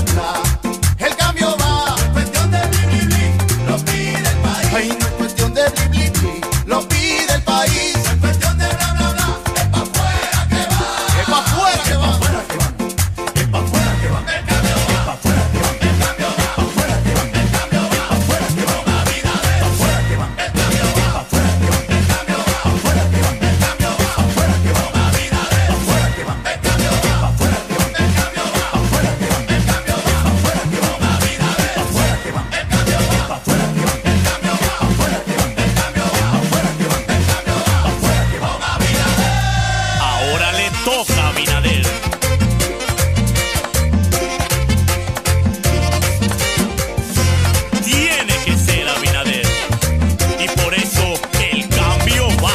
bla. El cambio va. Es cuestión de bli, bli, bli, lo pide el país. Ay, no es cuestión de bli, bli, bli, lo pide el país. Es cuestión de bla, bla, bla, es pa' afuera que va. Es pa' afuera que va. Es pa' afuera que va. El cambio va. Es pa' afuera que va. El cambio va. Es pa' afuera que va. El cambio va. Es pa' afuera que va. La vida de pa' afuera que va. El cambio va. Es pa' afuera que va. El cambio va. Pa' afuera que va. El cambio va. Pa' afuera que va. La vida de pa' afuera que va. El cambio va. Pa' afuera que va. El cambio va. Pa' afuera que va. El cambio va. Pa' afuera que va. La vida de pa' afuera que va. El cambio va. Pa' afuera que va. El cambio va. Pa' afuera que va. El cambio va. Pa' afuera que va. El cambio va. Pa' afuera que va. La vida de. Ahora le toca a Abinader. Tiene que ser Abinader. Y por eso el cambio va.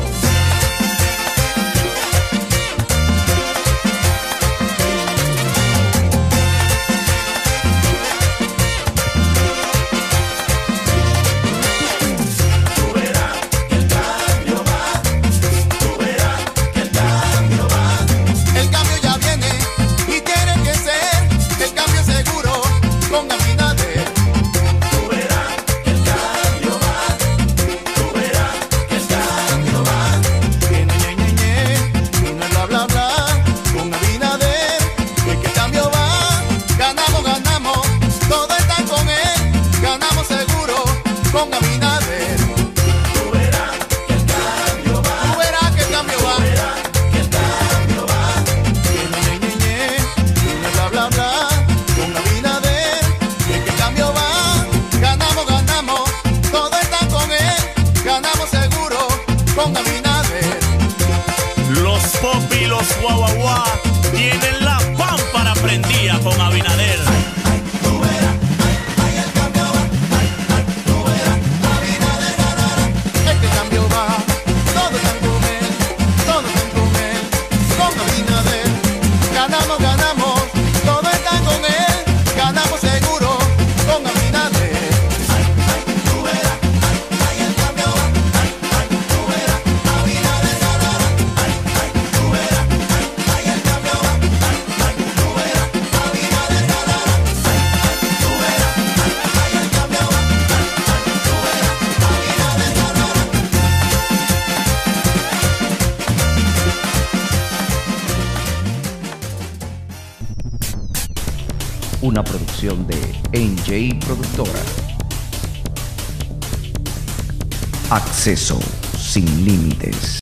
Tú verás que el cambio va. Tú verás que el cambio va. El cambio ya viene y tiene que ser el cambio seguro con Abinader. Tú verás que el cambio va. Tú verás que el cambio va. Viene ñe, y no es bla bla bla con Abinader. Es que el cambio va. Ganamos, ganamos, todos están con él. Ganamos seguro con Abinader. Tú verás que el cambio va. Tú verás que el cambio va. Tú verás que el cambio va. Ñe, y no es bla bla bla con Abinader. Es que el cambio va. Ganamos, ganamos, todos están con él. Ganamos seguro con Abinader. Los pop y los guaguaguá tienen la pámpara prendida con Abinader. Tú verás, ay, el cambio va. Tú verás, Abinader ganará. Es que el cambio va. Todos están con él, todos están con él. Con Abinader. Ganamos, ganamos, todos están con él. Ganamos seguro con Abinader. Tú verás, ay, el cambio va. Tú verás, Abinader ganará. Tú verás, ay, el cambio va. Tú verás, Abinader ganará. Tú verás, ay, el cambio va. Tú verás, Abinader ganará. Una producción de NJ Productora. Acceso sin límites.